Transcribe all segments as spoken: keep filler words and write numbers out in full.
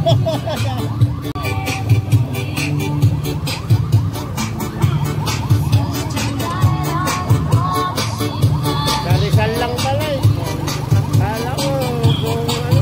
Rizal lang pala eh. Kala ko kung ano.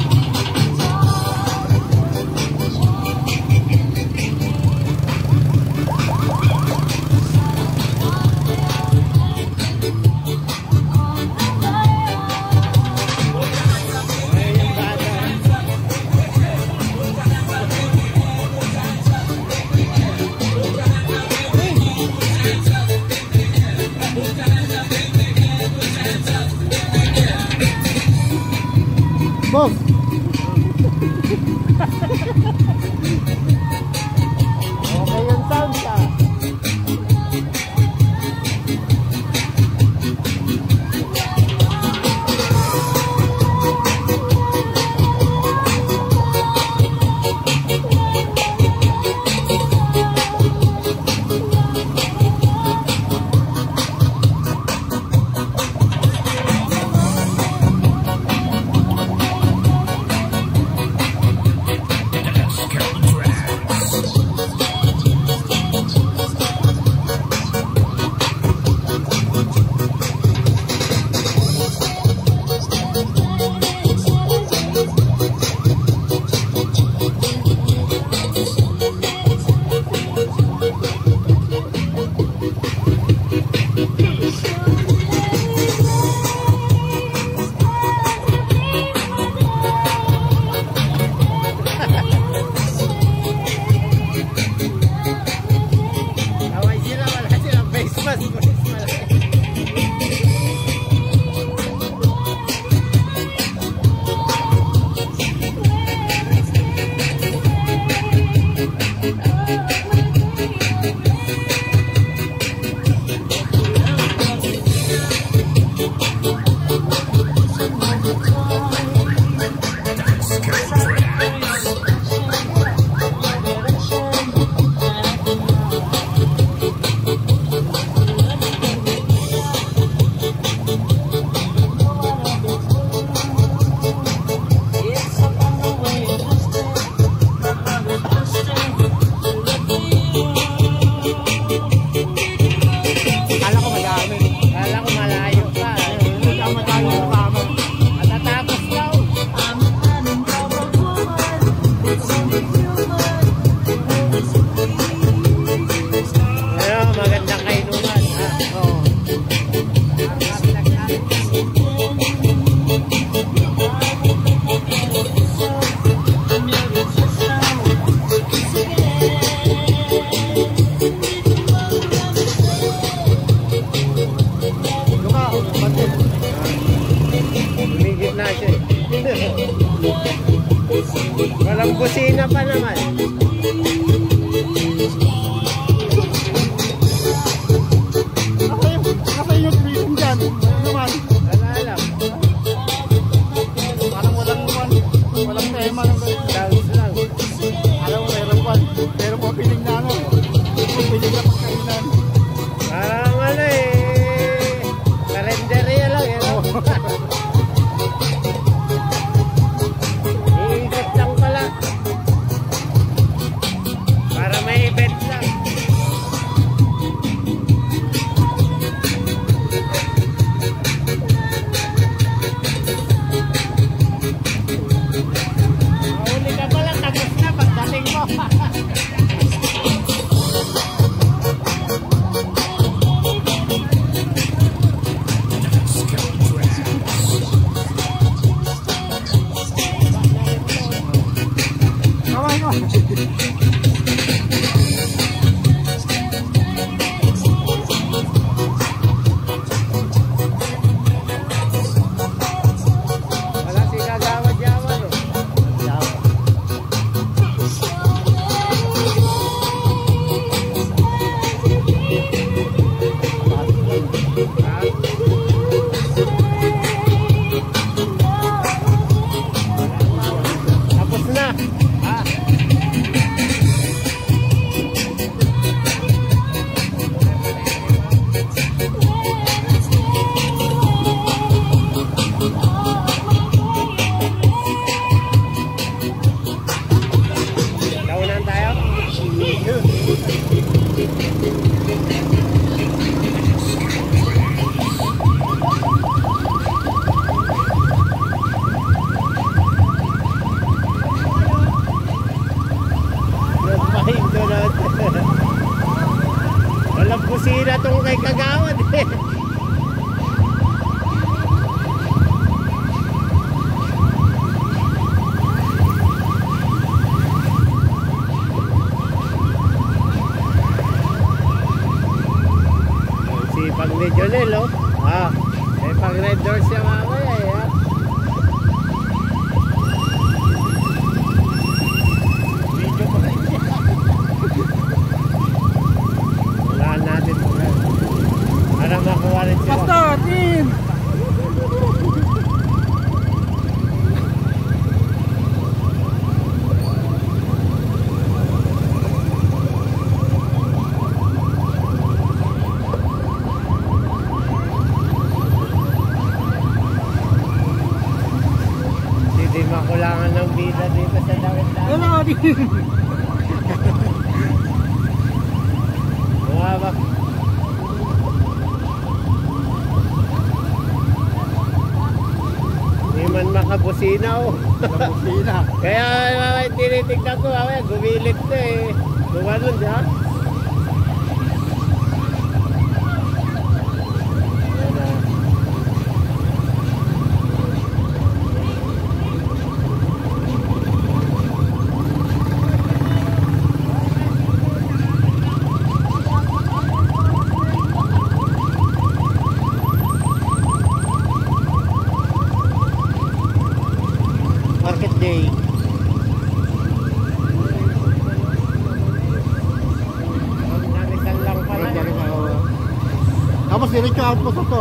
Boss. Okay yung sound ka. Walang busina pa naman. Ako yung, ako yung reason dyan. Ano naman? Wala lang. Parang walang one. Walang tema ng Dance lang. alam mo, meron one. Pero mo piling na ano. Piling na pagkainan. Parang ano eh. Kalenderya lang eh. No? Iikot lang pala. Para may event lang. Mahuli ka pala, tapos na pagdating mo. Kaway mo. Wala si Kagawad-yawan no? Tapos na. Ah. Jonel, oh. Ah, may pang red doors siya mamaya eh, ha? Video pa rin siya. Wala natin po na. Para makuha rin sila. Basta, team! Hindi makulangan ng bida dito sa dawit-dawit. Wala ka din. Mga ba? Hindi man makabusina, oh. Busina. Kaya uh, tinitignan ko, uh, gumilit na eh. Gumanon, di ha? Ayan na. Market day. Narisan lang pala. Tapos diretso outpost ito.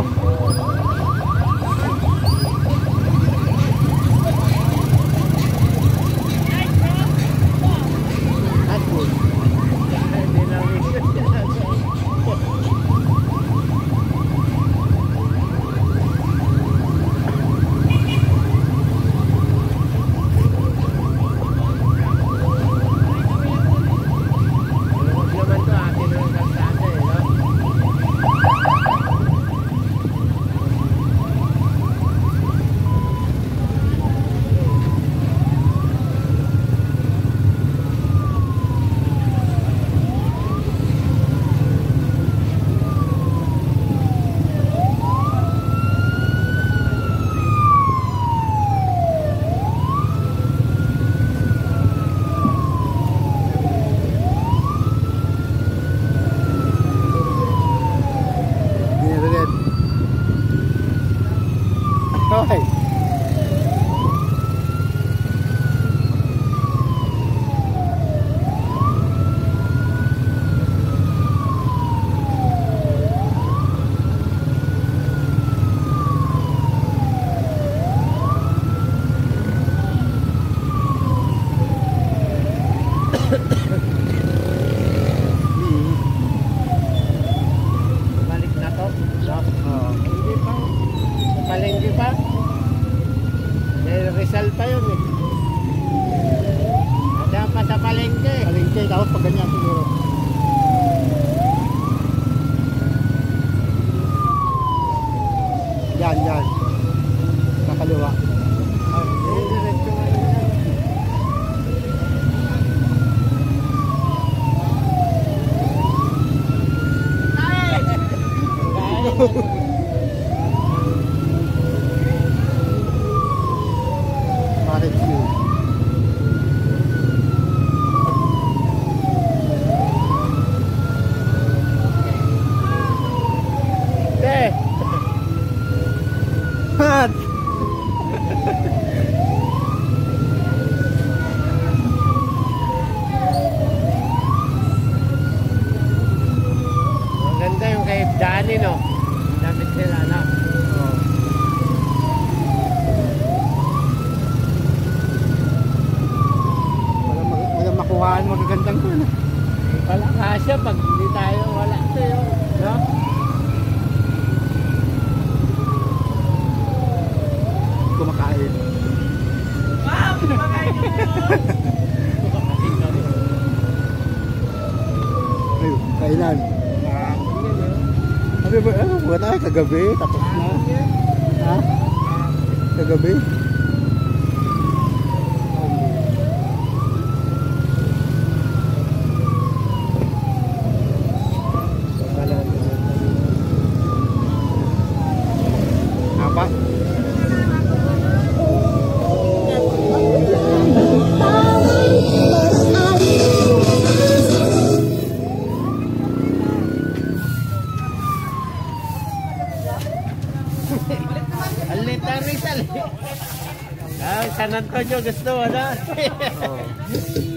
That's good. Hindi na naman to, atin ang kalsada eh, no? Diniret. Okay. Balik na to. No? Oo. Hindi pa. Palengke pa. May Rizal pa yun eh. Ada pa sa palengke. Palengke, tapos pag ganyan siguro. Yan, yan. Kakaliwa. Ah, eh, diretso nga yun yan. Parang view. Eh, Han! maganda yung kay Danny, no? Dapat sila, no? Oo. Walang mag- walang makuhaan magagandang ko na. Wala kasya pag hindi tayo wala tayo, no? Kumakain. Ayun, kailan? Ano ba? Ano ba tayo? Kagabi? Tapos na? Ha? Kagabi? Apa? San Antonio gusto mo na? Oh.